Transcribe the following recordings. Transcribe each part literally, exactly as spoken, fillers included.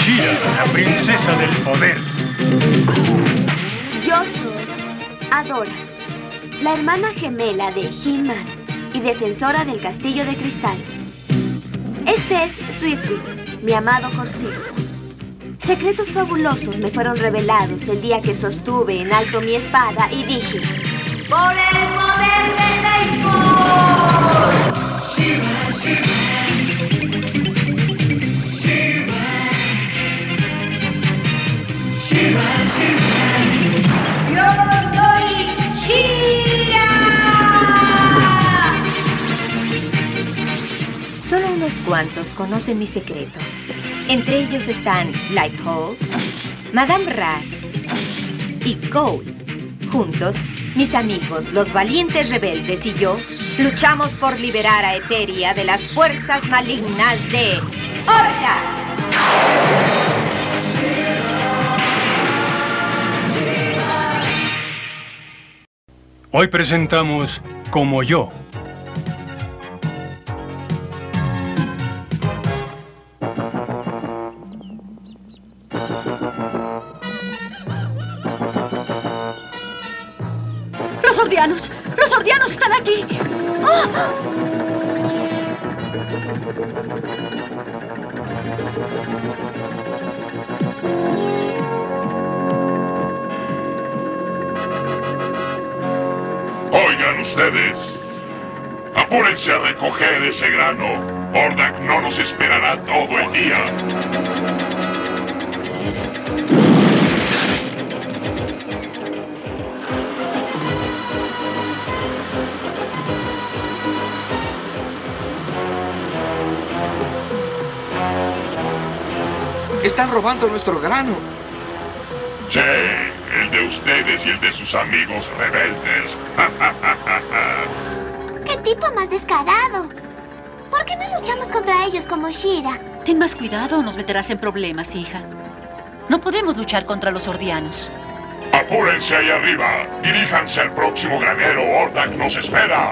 She-Ra, la princesa del poder. Yo soy Adora, la hermana gemela de He-Man y defensora del Castillo de Cristal. Este es Swiftwick, mi amado corcel. Secretos fabulosos me fueron revelados el día que sostuve en alto mi espada y dije: ¡por el poder del béisbol! She-Ra, She-Ra. She-Ra. She-Ra, She-Ra. ¡Yo soy She-Ra! Solo unos cuantos conocen mi secreto. Entre ellos están Lighthole, Madame Razz y Cole. Juntos, mis amigos, los valientes rebeldes y yo, luchamos por liberar a Eteria de las fuerzas malignas de Hordak. Hoy presentamos Como Yo. ¡Los Hordianos! ¡Los Hordianos están aquí! ¡Oh! Oigan ustedes, apúrense a recoger ese grano. Hordak no nos esperará todo el día. Están robando nuestro grano. Sí, el de ustedes y el de sus amigos rebeldes. ¡Qué tipo más descarado! ¿Por qué no luchamos contra ellos como She-Ra? Ten más cuidado o nos meterás en problemas, hija. No podemos luchar contra los Hordianos. Apúrense ahí arriba. Diríjanse al próximo granero. Hordak nos espera.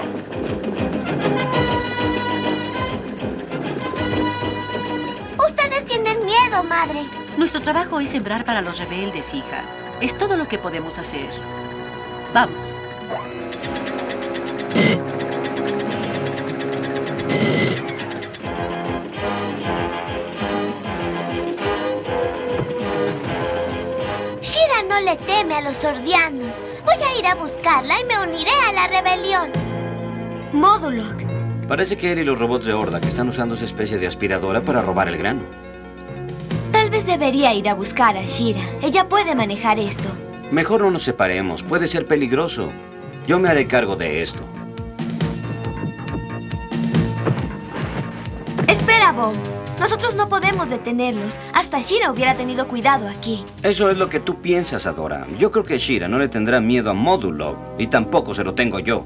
Ustedes tienen miedo, madre. Nuestro trabajo es sembrar para los rebeldes, hija. Es todo lo que podemos hacer. Vamos. She-Ra no le teme a los Hordianos. Voy a ir a buscarla y me uniré a la rebelión. Modulok. Parece que él y los robots de Hordak están usando esa especie de aspiradora para robar el grano. Tal vez debería ir a buscar a She-Ra. Ella puede manejar esto. Mejor no nos separemos. Puede ser peligroso. Yo me haré cargo de esto. Espera, Bo. Nosotros no podemos detenerlos. Hasta She-Ra hubiera tenido cuidado aquí. Eso es lo que tú piensas, Adora. Yo creo que She-Ra no le tendrá miedo a Modulok. Y tampoco se lo tengo yo.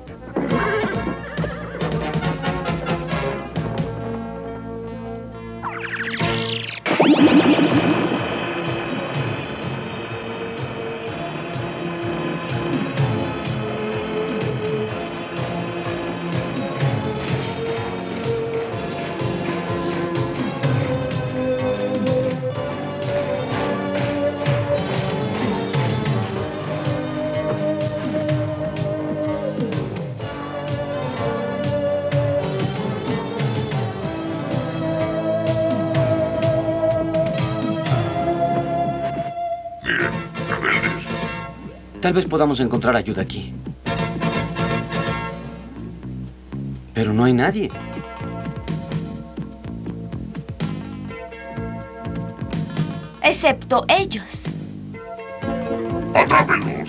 Tal vez podamos encontrar ayuda aquí. Pero no hay nadie. Excepto ellos. ¡Atrápenlos!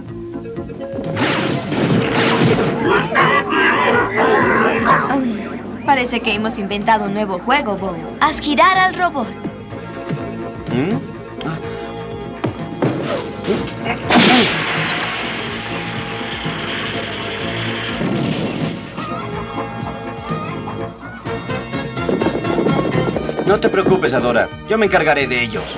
Um, parece que hemos inventado un nuevo juego, Bo. Haz girar al robot. ¿Mm? Ah. No te preocupes, Adora. Yo me encargaré de ellos.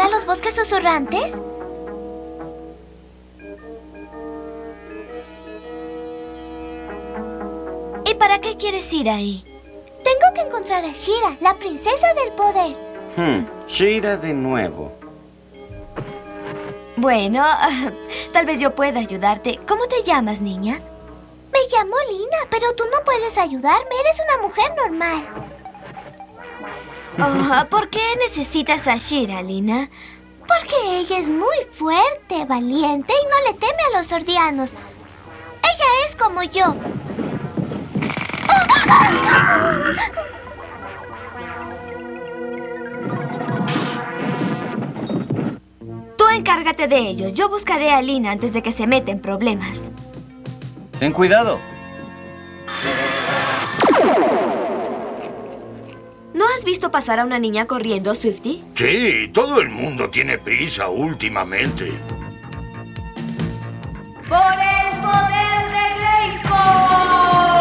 a los bosques susurrantes? ¿Y para qué quieres ir ahí? Tengo que encontrar a Shira, la princesa del poder. Hmm, Shira de nuevo. Bueno, tal vez yo pueda ayudarte. ¿Cómo te llamas, niña? Me llamo Lina, pero tú no puedes ayudarme. Eres una mujer normal. Oh, ¿por qué necesitas a Shira, Lina? Porque ella es muy fuerte, valiente y no le teme a los sordianos. Ella es como yo. Tú encárgate de ello. Yo buscaré a Lina antes de que se meta en problemas. Ten cuidado. ¿No has visto pasar a una niña corriendo, Swifty? Sí, todo el mundo tiene prisa últimamente. ¡Por el poder de Grayskull!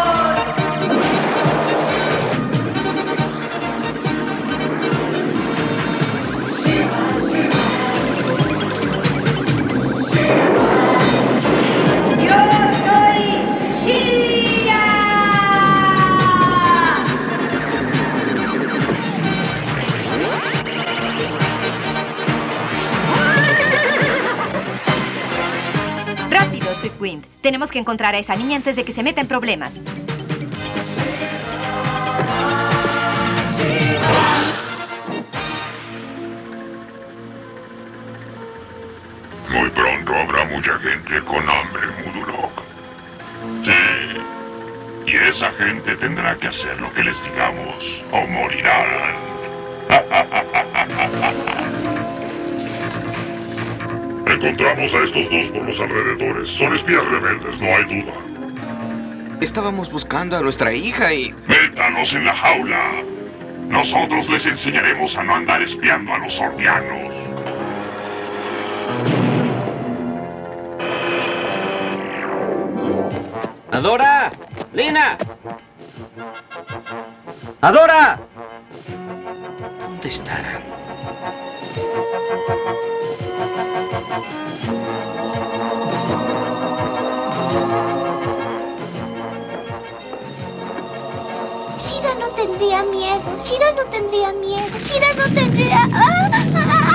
¡Yo soy Shira! ¡Rápido, Swiftwind! Tenemos que encontrar a esa niña antes de que se meta en problemas. Muy pronto habrá mucha gente con hambre, Mudulok. Sí. Y esa gente tendrá que hacer lo que les digamos o morirán. Encontramos a estos dos por los alrededores. Son espías rebeldes, no hay duda. Estábamos buscando a nuestra hija y... Métalos en la jaula. Nosotros les enseñaremos a no andar espiando a los sordianos. ¡Adora! ¡Lina! ¡Adora! ¿Dónde estarán? Shira no tendría miedo. Shira no tendría miedo. Shira no tendría... ¡Ah! ¡Ah! ¡Ah!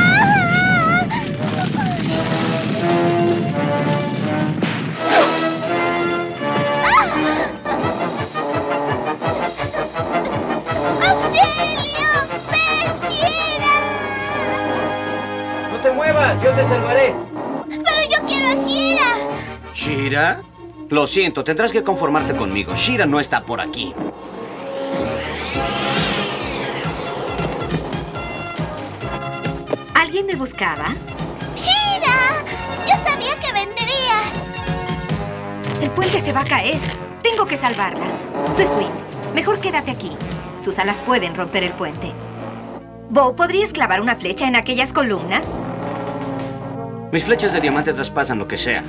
¡Auxilio! ¡Ven, Shira! ¡No te muevas! ¡Yo te salvaré! ¡Pero yo quiero a Shira! ¿Shira? Lo siento, tendrás que conformarte conmigo. Shira no está por aquí. ¿Alguien me buscaba? ¡Shira! Yo sabía que vendrías. El puente se va a caer. Tengo que salvarla. Swiftwind, mejor quédate aquí. Tus alas pueden romper el puente. Bo, ¿podrías clavar una flecha en aquellas columnas? Mis flechas de diamante traspasan lo que sea.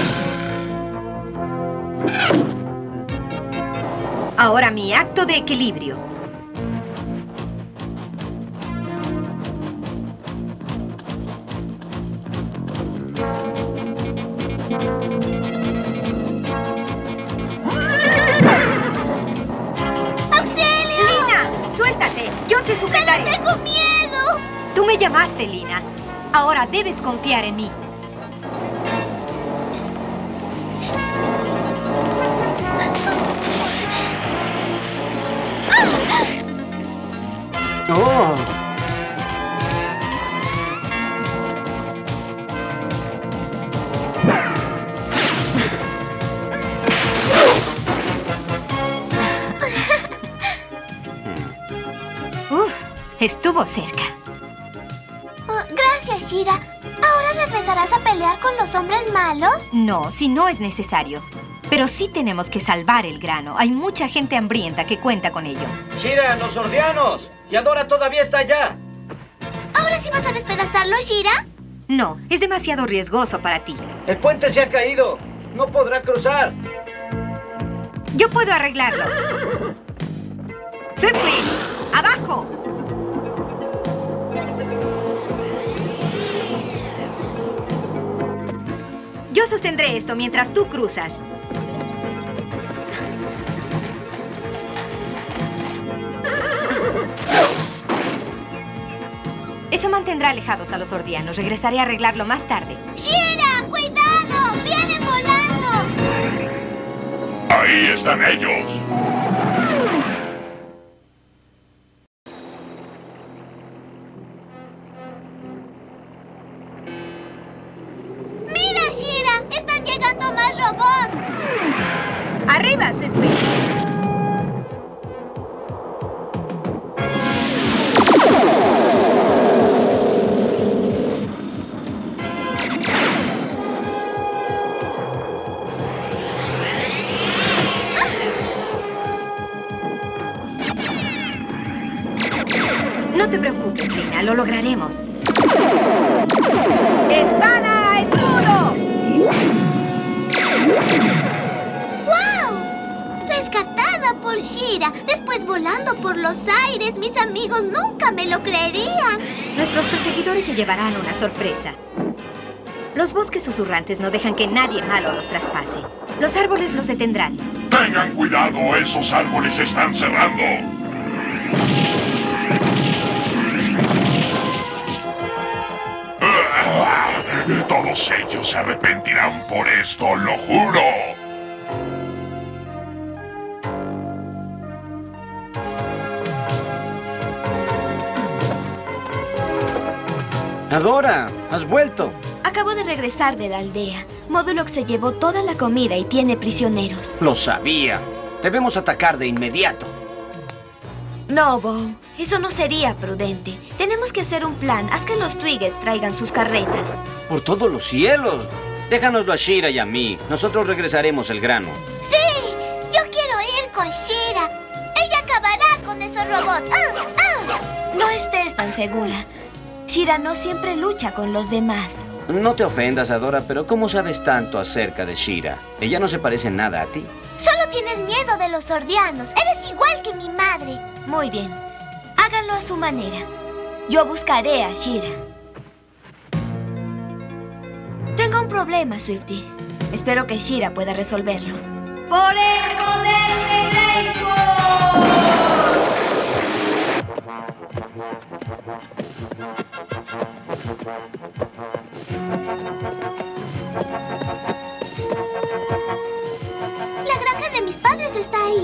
Ahora mi acto de equilibrio. ¡Auxilio! ¡Lina! ¡Suéltate! ¡Yo te sujetaré! ¡Pero tengo miedo! Tú me llamaste, Lina. Ahora debes confiar en mí. ¡Oh! Uf, estuvo cerca. Oh, gracias, Shira. ¿Ahora regresarás a pelear con los hombres malos? No, si no es necesario. Pero sí tenemos que salvar el grano. Hay mucha gente hambrienta que cuenta con ello. ¡Shira, los sordianos! ¡Y Adora todavía está allá! ¿Ahora sí vas a despedazarlo, Shira? No, es demasiado riesgoso para ti. ¡El puente se ha caído! ¡No podrá cruzar! Yo puedo arreglarlo. ¡Swiftwind! ¡Abajo! Yo sostendré esto mientras tú cruzas. Eso mantendrá alejados a los ordianos. Regresaré a arreglarlo más tarde. ¡Shira, cuidado! ¡Vienen volando! Ahí están ellos. ¡Mira, Shira! ¡Están llegando más robots! ¡Arriba, Swiftwing! No te preocupes, Lina, lo lograremos. ¡Espada, escudo! ¡Wow! Rescatada por Shira, después volando por los aires. Mis amigos nunca me lo creerían. Nuestros perseguidores se llevarán una sorpresa. Los bosques susurrantes no dejan que nadie malo los traspase. Los árboles los detendrán. Tengan cuidado, esos árboles se están cerrando. Todos ellos se arrepentirán por esto, lo juro. Adora, has vuelto. Acabo de regresar de la aldea. Modulok se llevó toda la comida y tiene prisioneros. Lo sabía. Debemos atacar de inmediato. No, Bo. Eso no sería prudente. Tenemos que hacer un plan. Haz que los Twiggets traigan sus carretas. Por todos los cielos. Déjanoslo a Shira y a mí. Nosotros regresaremos el grano. ¡Sí! Yo quiero ir con Shira. Ella acabará con esos robots. ¡Ah! ¡Ah! No estés tan segura. Shira no siempre lucha con los demás. No te ofendas, Adora, pero ¿cómo sabes tanto acerca de Shira? Ella no se parece nada a ti. Solo tienes miedo de los ordianos. Eres igual que mi madre. Muy bien. Háganlo a su manera. Yo buscaré a Shira. Tengo un problema, Swifty. Espero que Shira pueda resolverlo. ¡Por el poder de Grayskull! La granja de mis padres está ahí.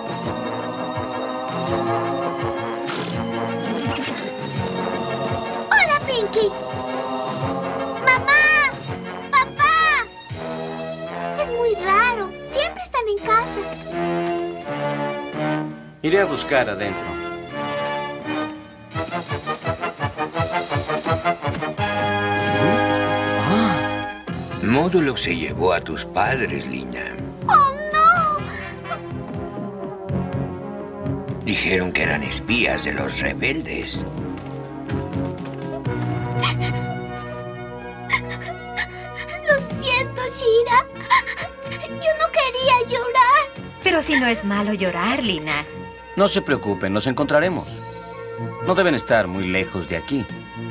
¡Hola, Pinky! ¡Mamá! ¡Papá! Es muy raro. Siempre están en casa. Iré a buscar adentro. Modulok se llevó a tus padres, Lina. ¡Oh, no! Dijeron que eran espías de los rebeldes. Lo siento, Shira. Yo no quería llorar. Pero si no es malo llorar, Lina. No se preocupen, nos encontraremos. No deben estar muy lejos de aquí.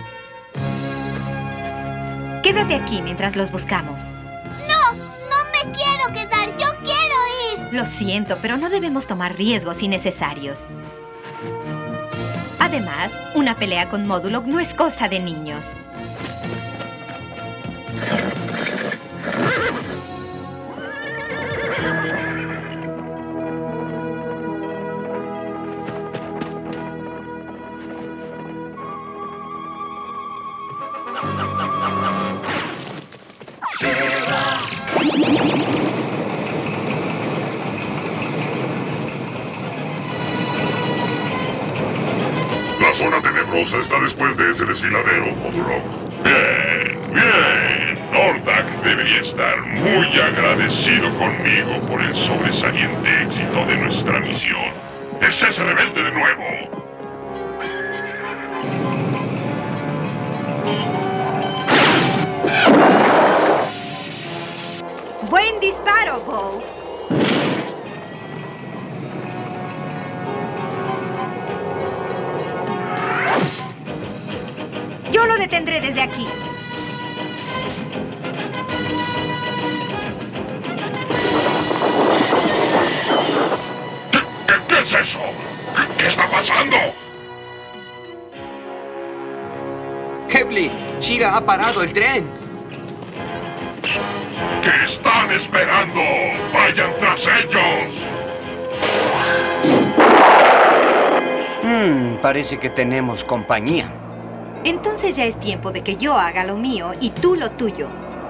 Quédate aquí mientras los buscamos. No, no me quiero quedar. Yo quiero ir. Lo siento, pero no debemos tomar riesgos innecesarios. Además, una pelea con Modulok no es cosa de niños. La zona tenebrosa está después de ese desfiladero, Modulok. Bien, bien. Nordak debería estar muy agradecido conmigo por el sobresaliente éxito de nuestra misión. ¡Es ese rebelde de nuevo! ¡Buen disparo, Bo! Yo lo detendré desde aquí. pasando? Kefli, Shira ha parado el tren. ¿Qué están esperando? ¡Vayan tras ellos! Hmm, parece que tenemos compañía. Entonces ya es tiempo de que yo haga lo mío y tú lo tuyo.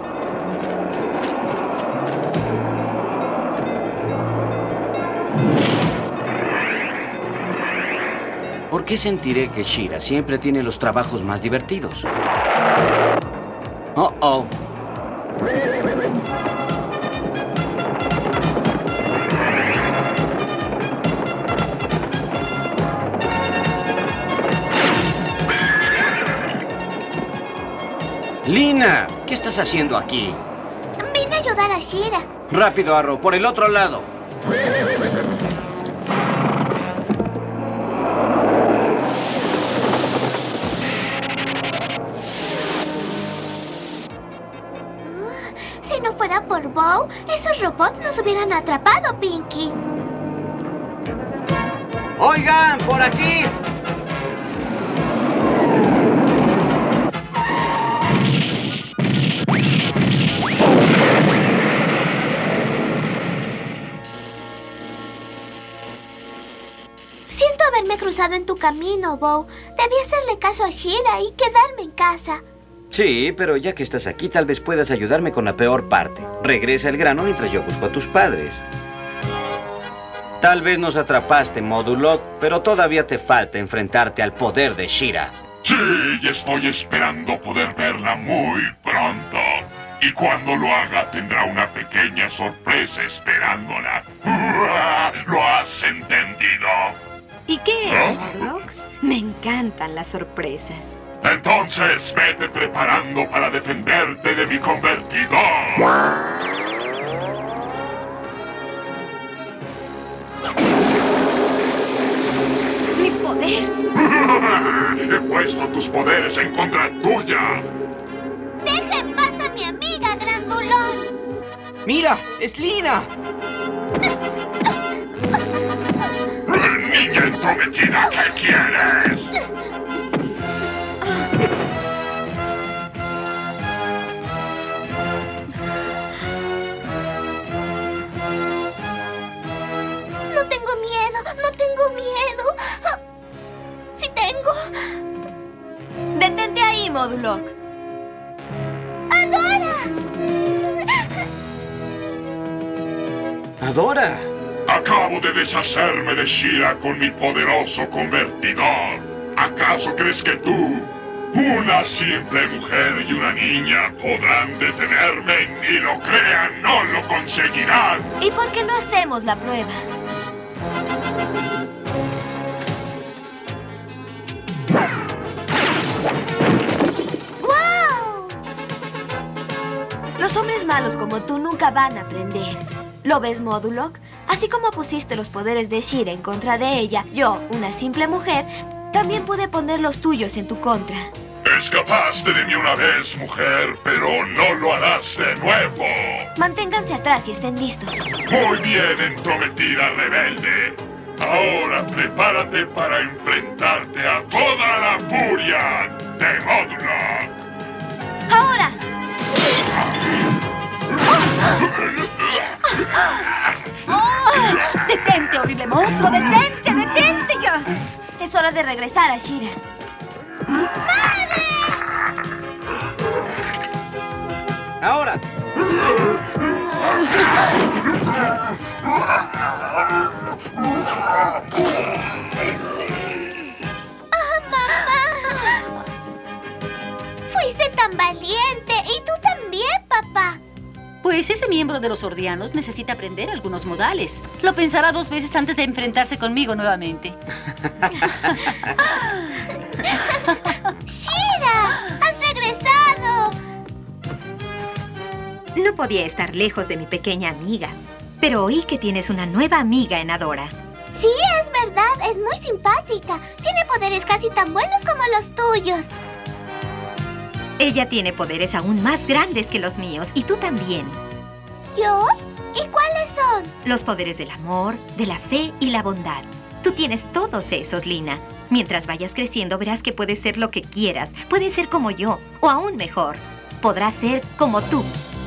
¿Por qué sentiré que Shira siempre tiene los trabajos más divertidos? Oh, oh. Lina, ¿qué estás haciendo aquí? Vine a ayudar a Shira. Rápido, Arrow, por el otro lado. Si no fuera por Bow, esos robots nos hubieran atrapado, Pinky. ¡Oigan, por aquí! Siento haberme cruzado en tu camino, Bow. Debí hacerle caso a Shira y quedarme en casa. Sí, pero ya que estás aquí, tal vez puedas ayudarme con la peor parte. Regresa el grano mientras yo busco a tus padres. Tal vez nos atrapaste, Modulok, pero todavía te falta enfrentarte al poder de Shira. Sí, y estoy esperando poder verla muy pronto. Y cuando lo haga, tendrá una pequeña sorpresa esperándola. ¿Lo has entendido? ¿Y qué es, Modulok? Me encantan las sorpresas. Entonces, vete preparando para defenderte de mi convertidor. ¡Mi poder! He puesto tus poderes en contra tuya. ¡Deja en paz a mi amiga, grandulón! ¡Mira! ¡Es Lina! Niña entrometida, ¿qué quieres? No tengo miedo, no tengo miedo. Sí tengo. Detente ahí, Modulok. ¡Adora! ¡Adora! Acabo de deshacerme de Shira con mi poderoso convertidor. ¿Acaso crees que tú, una simple mujer y una niña, podrán detenerme? Ni lo crean, no lo conseguirán. ¿Y por qué no hacemos la prueba? ¡Wow! Los hombres malos como tú nunca van a aprender. ¿Lo ves, Modulok? Así como pusiste los poderes de Shira en contra de ella, yo, una simple mujer, también pude poner los tuyos en tu contra. Escapaste de mí una vez, mujer, pero no lo harás de nuevo. Manténganse atrás y estén listos. Muy bien, entrometida rebelde. Ahora prepárate para enfrentarte a toda la furia de Modulok. ¡Ahora! ¡Oh! ¡Detente, horrible monstruo! ¡Detente, detente ya! Es hora de regresar a Shira. ¡Ahora! ¡Ah, mamá! Fuiste tan valiente. Y tú también, papá. Pues ese miembro de los Ordianos necesita aprender algunos modales. Lo pensará dos veces antes de enfrentarse conmigo nuevamente. ¡Shira! ¡Has regresado! No podía estar lejos de mi pequeña amiga, pero oí que tienes una nueva amiga en Adora. Sí, es verdad. Es muy simpática. Tiene poderes casi tan buenos como los tuyos. Ella tiene poderes aún más grandes que los míos, y tú también. ¿Yo? ¿Y cuáles son? Los poderes del amor, de la fe y la bondad. Tú tienes todos esos, Lina. Mientras vayas creciendo, verás que puedes ser lo que quieras. Puedes ser como yo, o aún mejor. Podrás ser como tú.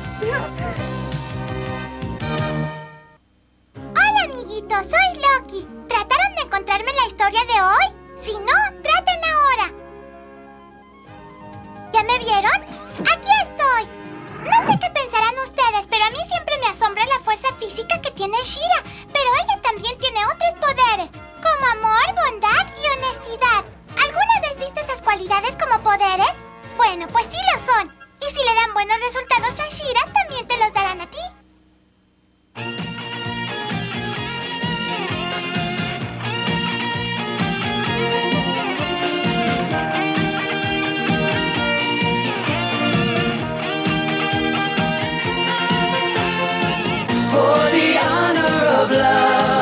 Hola, amiguitos. Soy Loki. ¿Trataron de encontrarme la historia de hoy? Si no, traten ahora. ¿Ya me vieron? ¡Aquí estoy! No sé qué pensarán ustedes, pero a mí siempre me asombra la fuerza física que tiene She-Ra. Pero ella también tiene otros poderes, como amor, bondad y honestidad. ¿Alguna vez viste esas cualidades como poderes? Bueno, pues sí lo son. Y si le dan buenos resultados a She-Ra, también te los darán a ti. For the honor of love.